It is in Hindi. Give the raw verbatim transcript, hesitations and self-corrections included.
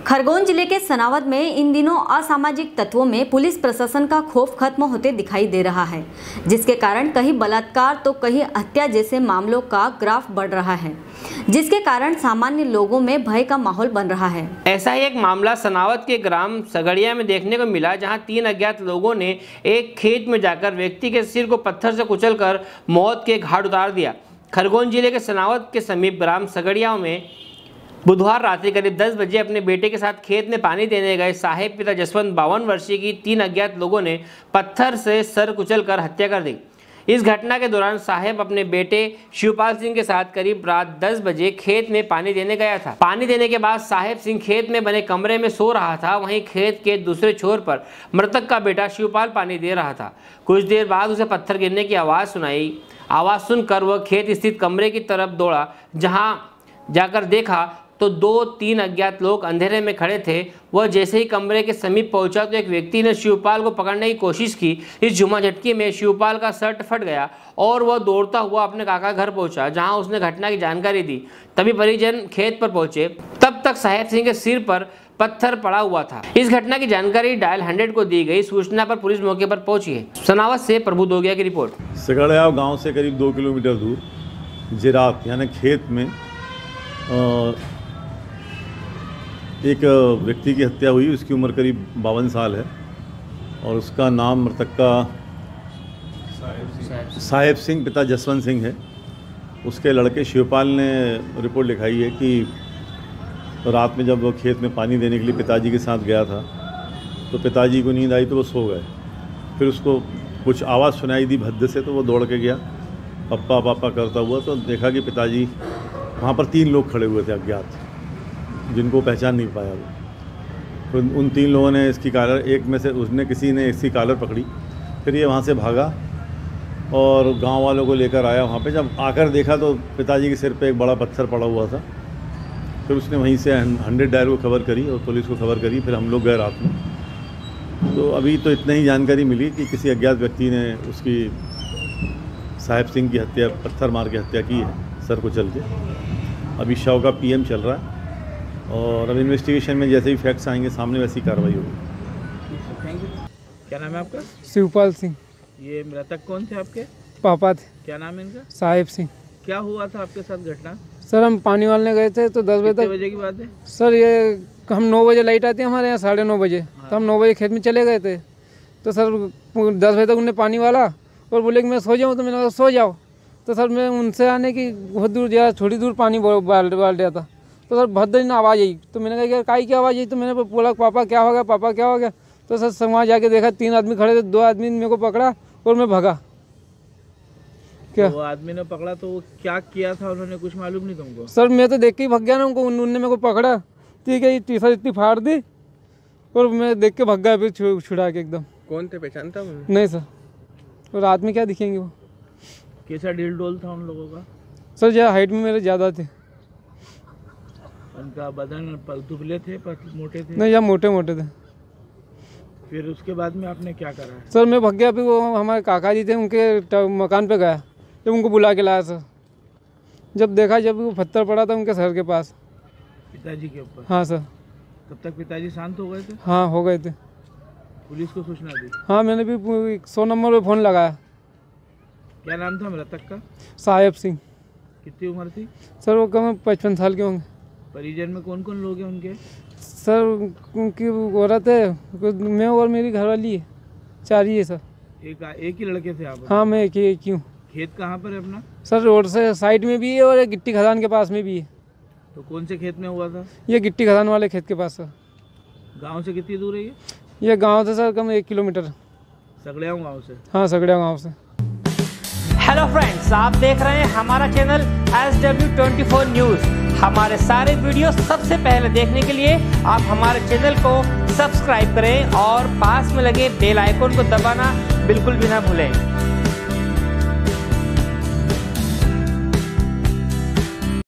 खरगोन जिले के सनावद में इन दिनों असामाजिक तत्वों में पुलिस प्रशासन का खौफ खत्म होते दिखाई दे रहा है, जिसके कारण कहीं बलात्कार तो कहीं हत्या जैसे मामलों का ग्राफ बढ़ रहा है, जिसके कारण सामान्य लोगों में भय का माहौल बन रहा है। ऐसा ही एक मामला सनावद के ग्राम सगड़िया में देखने को मिला, जहां तीन अज्ञात लोगों ने एक खेत में जाकर व्यक्ति के सिर को पत्थर से कुचलकर मौत के घाट उतार दिया। खरगोन जिले के सनावद के समीप ग्राम सगड़िया में बुधवार रात्रि करीब दस बजे अपने बेटे के साथ खेत में पानी देने गए साहेब पिता जसवंत बावन वर्षीय की तीन अज्ञात लोगों ने पत्थर से सर कुचलकर हत्या कर दी। इस घटना के दौरान साहेब अपने बेटे शिवपाल सिंह के साथ करीब रात दस बजे खेत में पानी देने गया था। पानी देने के बाद साहेब सिंह खेत में बने कमरे में सो रहा था। वहीं खेत के दूसरे छोर पर मृतक का बेटा शिवपाल पानी दे रहा था। कुछ देर बाद उसे पत्थर गिरने की आवाज़ सुनाई। आवाज़ सुनकर वह खेत स्थित कमरे की तरफ दौड़ा। जहां जाकर देखा तो दो तीन अज्ञात लोग अंधेरे में खड़े थे। वह जैसे ही कमरे के समीप पहुंचा तो एक व्यक्ति ने शिवपाल को पकड़ने की कोशिश की। इस झुमा झटकी में शिवपाल का शर्ट फट गया और वह दौड़ता हुआ अपने काका घर पहुंचा, जहां उसने घटना की जानकारी दी। तभी परिजन खेत पर पहुंचे। तब तक साहेब सिंह के सिर पर पत्थर पड़ा हुआ था। इस घटना की जानकारी डायल हंड्रेड को दी गई। सूचना पर पुलिस मौके पर पहुंची है। सनावद से प्रभु दोगिया की रिपोर्ट। सगड़िया गाँव से करीब दो किलोमीटर दूर जिरात यानी खेत में आ, एक व्यक्ति की हत्या हुई। उसकी उम्र करीब बावन साल है और उसका नाम मृतक का साहेब सिंह पिता जसवंत सिंह है। उसके लड़के शिवपाल ने रिपोर्ट लिखाई है कि रात में जब वो खेत में पानी देने के लिए पिताजी के साथ गया था तो पिताजी को नींद आई तो वो सो गए। फिर उसको कुछ आवाज़ सुनाई दी भद्द से, तो वो दौड़ के गया पप्पा पापा करता हुआ, तो देखा कि पिताजी वहाँ पर तीन लोग खड़े हुए थे अज्ञात, जिनको पहचान नहीं पाया वो। तो उन तीन लोगों ने इसकी कॉलर, एक में से उसने किसी ने इसकी कॉलर पकड़ी। फिर ये वहाँ से भागा और गांव वालों को लेकर आया। वहाँ पे जब आकर देखा तो पिताजी के सिर पे एक बड़ा पत्थर पड़ा हुआ था। फिर उसने वहीं से हंड्रेड डायल को खबर करी और पुलिस को खबर करी। फिर हम लोग गए रात में। तो अभी तो इतना ही जानकारी मिली कि किसी अज्ञात व्यक्ति ने उसकी साहेब सिंह की हत्या पत्थर मार के हत्या की है, सर को चल के। अभी शव का पीएम चल रहा है और अब इन्वेस्टिगेशन में जैसे ही फैक्ट्स आएंगे सामने वैसी कार्रवाई होगी। Thank you. क्या नाम है आपका? शिवपाल सिंह। ये मृतक कौन थे आपके? पापा थे। क्या नाम है इनका? साहेब सिंह। क्या हुआ था आपके साथ घटना? सर हम पानी वालने गए थे तो दस बजे तक। बजे की बात है सर? ये हम नौ बजे लाइट आती है हमारे यहाँ, साढ़े नौ बजे। हाँ। तो हम नौ बजे खेत में चले गए थे। तो सर दस बजे तक उन्हें पानी वाला और बोले कि मैं सो जाऊँ, तो मैंने कहा सो जाओ। तो सर मैं उनसे आने की बहुत दूर गया, थोड़ी दूर पानी बाल डाल दिया था। तो सर भद्र ने आवाज़ आई। तो मैंने कहा काई की आवाज़ आई? तो मैंने बोला पापा क्या हो गया, पापा क्या हो गया? तो सर वहाँ जाके देखा तीन आदमी खड़े थे। दो आदमी ने मेरे को पकड़ा और मैं भगा। क्या वो आदमी ने पकड़ा तो वो क्या किया था उन्होंने, कुछ मालूम नहीं तुमको? सर मैं तो देख के ही भग गया ना उनको। उन्होंने मेरे को पकड़ा, ठीक है, टी शर्ट इतनी फाड़ दी और मैं देख के भग गया फिर छुड़ा के एकदम। कौन थे, पहचानता हूँ? नहीं सर। और आदमी क्या दिखेंगे वो? कैसा ढील डोल था उन लोगों का? सर जो हाइट में मेरे ज़्यादा थे। उनका बदन दुबले थे, मोटे थे? नहीं, या मोटे मोटे थे। फिर उसके बाद में आपने क्या करा? सर मैं भग गया। फिर वो हमारे काका जी थे, उनके मकान पे गया, जब उनको बुला के लाया सर। जब देखा जब वो पत्थर पड़ा था उनके सर के पास, पिताजी के ऊपर। हाँ सर। तब तक पिताजी शांत हो गए थे? हाँ हो गए थे। पुलिस को सूचना दी? हाँ मैंने भी सौ नंबर पे फ़ोन लगाया। क्या नाम था मृतक का? साहेब सिंह। कितनी उम्र थी? सर वो कम पचपन साल के होंगे। परिजन में कौन कौन लोग हैं उनके? सर उनकी औरत है, मैं और मेरी घरवाली है, चार ही है सर। एक एक ही लड़के थे आप? हाँ मैं एक ही एक ही हूँ। खेत कहाँ पर है अपना? सर रोड से साइड में भी है और एक गिट्टी खदान के पास में भी है। तो कौन से खेत में हुआ था? ये गिट्टी खदान वाले खेत के पास सर। गांव से कितनी दूर है ये? ये गांव से सर कम एक किलोमीटर। सगड़िया गांव से? हाँ सगड़िया गांव से। हेलो फ्रेंड्स, आप देख रहे हैं हमारा channel S W twenty four news. हमारे सारे वीडियो सबसे पहले देखने के लिए आप हमारे चैनल को सब्सक्राइब करें और पास में लगे बेल आइकन को दबाना बिल्कुल भी ना भूलें।